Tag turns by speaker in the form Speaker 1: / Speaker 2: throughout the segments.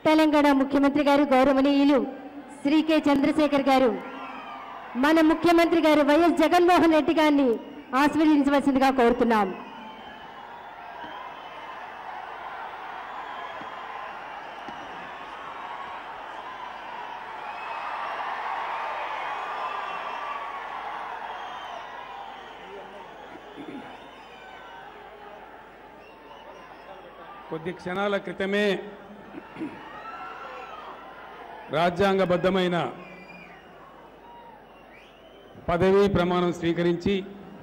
Speaker 1: తెలంగాణ ముఖ్యమంత్రి గారు గౌరవనీయులు శ్రీ కె చంద్రశేఖర్ గారు మన ముఖ్యమంత్రి గారు వైఎస్ జగన్మోహన్ రెడ్డి గారిని ఆశీర్వదించవలసిందిగా కోరుతున్నాం.
Speaker 2: కొద్ది క్షణాల క్రితమే రాజ్యాంగబద్ధమైన పదవీ ప్రమాణం స్వీకరించి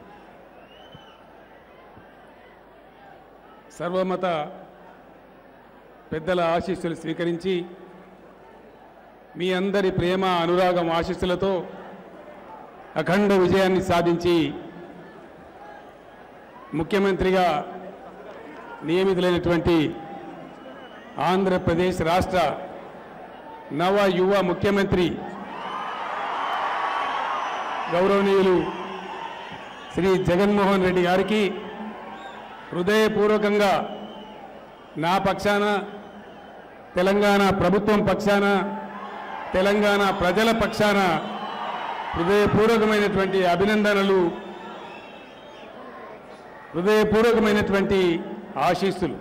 Speaker 2: సర్వమత పెద్దల ఆశీస్సులు స్వీకరించి మీ అందరి ప్రేమ అనురాగం ఆశీస్సులతో అఖండ విజయాన్ని సాధించి ముఖ్యమంత్రిగా నియమితులైనటువంటి ఆంధ్రప్రదేశ్ రాష్ట్ర నవ యువ ముఖ్యమంత్రి గౌరవనీయులు శ్రీ జగన్మోహన్ రెడ్డి గారికి హృదయపూర్వకంగా నా పక్షాన, తెలంగాణ ప్రభుత్వం పక్షాన, తెలంగాణ ప్రజల పక్షాన హృదయపూర్వకమైనటువంటి అభినందనలు, హృదయపూర్వకమైనటువంటి ఆశీస్సులు.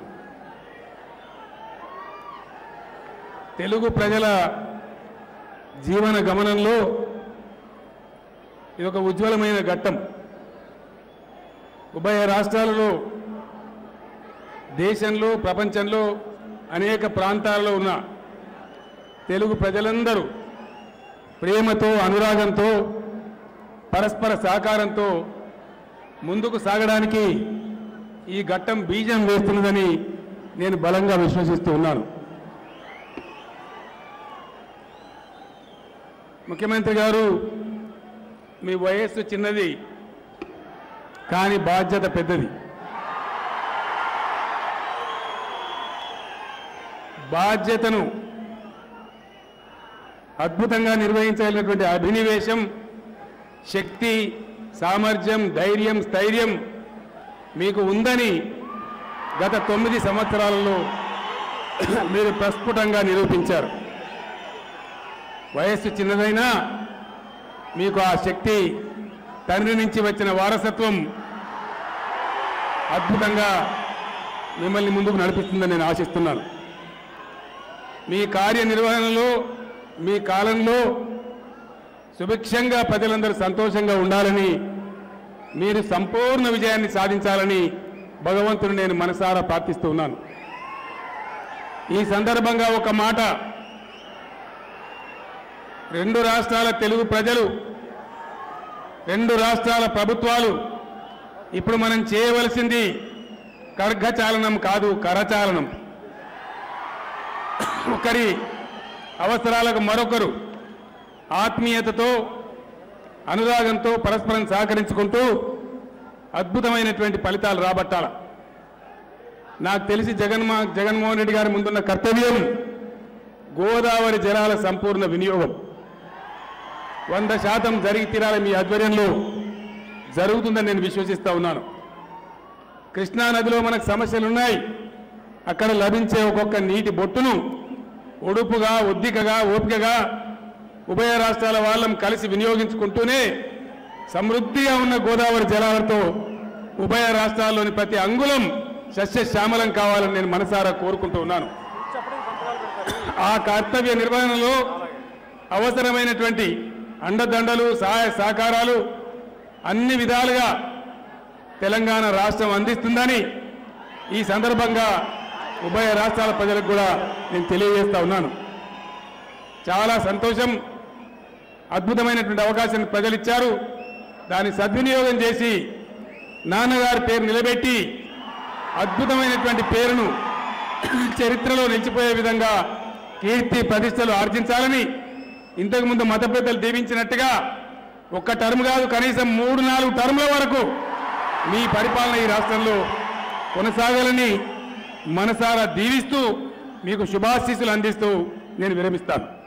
Speaker 2: తెలుగు ప్రజల జీవన గమనంలో ఇది ఒక ఉజ్వలమైన ఘట్టం. ఉభయ రాష్ట్రాలలో, దేశంలో, ప్రపంచంలో అనేక ప్రాంతాలలో ఉన్న తెలుగు ప్రజలందరూ ప్రేమతో, అనురాగంతో, పరస్పర సహకారంతో ముందుకు సాగడానికి ఈ ఘట్టం బీజం వేస్తున్నదని నేను బలంగా విశ్వసిస్తూ ఉన్నాను. ముఖ్యమంత్రి గారు, మీ వయస్సు చిన్నది కానీ బాధ్యత పెద్దది. బాధ్యతను అద్భుతంగా నిర్వహించాలన్నటువంటి అభినివేశం, శక్తి, సామర్థ్యం, ధైర్యం, స్థైర్యం మీకు ఉందని గత 9 సంవత్సరాలలో మీరు ప్రస్ఫుటంగా నిరూపించారు. వయస్సు చిన్నదైనా మీకు ఆ శక్తి, తండ్రి నుంచి వచ్చిన వారసత్వం అద్భుతంగా మిమ్మల్ని ముందుకు నడిపిస్తుందని నేను ఆశిస్తున్నాను. మీ కార్యనిర్వహణలో, మీ కాలంలో సుభిక్షంగా ప్రజలందరూ సంతోషంగా ఉండాలని, మీరు సంపూర్ణ విజయాన్ని సాధించాలని భగవంతుని నేను మనసారా ప్రార్థిస్తూ ఉన్నాను. ఈ సందర్భంగా ఒక మాట, 2 రాష్ట్రాల తెలుగు ప్రజలు, 2 రాష్ట్రాల ప్రభుత్వాలు ఇప్పుడు మనం చేయవలసింది కర్ఘచాలనం కాదు, కరచాలనం. ఒకరి అవసరాలకు మరొకరు ఆత్మీయతతో, అనురాగంతో పరస్పరం సహకరించుకుంటూ అద్భుతమైనటువంటి ఫలితాలు రాబట్టాల. నాకు తెలిసి జగన్మోహన్ రెడ్డి గారి ముందున్న కర్తవ్యం గోదావరి జలాల సంపూర్ణ వినియోగం 100% జరిగి తీరాలి. మీ ఆధ్వర్యంలో జరుగుతుందని నేను విశ్వసిస్తూ ఉన్నాను. కృష్ణా నదిలో మనకు సమస్యలు ఉన్నాయి. అక్కడ లభించే ఒక్కొక్క నీటి బొట్టును ఒడుపుగా, ఒద్దికగా, ఓపికగా ఉభయ రాష్ట్రాల వాళ్ళం కలిసి వినియోగించుకుంటూనే సమృద్ధిగా ఉన్న గోదావరి జలాలతో ఉభయ రాష్ట్రాల్లోని ప్రతి అంగుళం సస్యశ్యామలం కావాలని నేను మనసారా కోరుకుంటూ ఉన్నాను. ఆ కర్తవ్య నిర్వహణలో అవసరమైనటువంటి అండదండలు, సహాయ సహకారాలు అన్ని విధాలుగా తెలంగాణ రాష్ట్రం అందిస్తుందని ఈ సందర్భంగా ఉభయ రాష్ట్రాల ప్రజలకు కూడా నేను తెలియజేస్తా ఉన్నాను. చాలా సంతోషం. అద్భుతమైనటువంటి అవకాశాన్ని ప్రజలు ఇచ్చారు. దాన్ని సద్వినియోగం చేసి నాన్నగారి పేరు నిలబెట్టి అద్భుతమైనటువంటి పేరును చరిత్రలో నిలిచిపోయే విధంగా కీర్తి ప్రతిష్టలు ఆర్జించాలని ఇంతకుముందు మత పెద్దలు దీవించినట్టుగా ఒక్క టర్మ్ కాదు, కనీసం 3-4 టర్ముల వరకు మీ పరిపాలన ఈ రాష్ట్రంలో కొనసాగాలని మనసారా దీవిస్తూ మీకు శుభాశీస్సులు అందిస్తూ నేను విరమిస్తాను.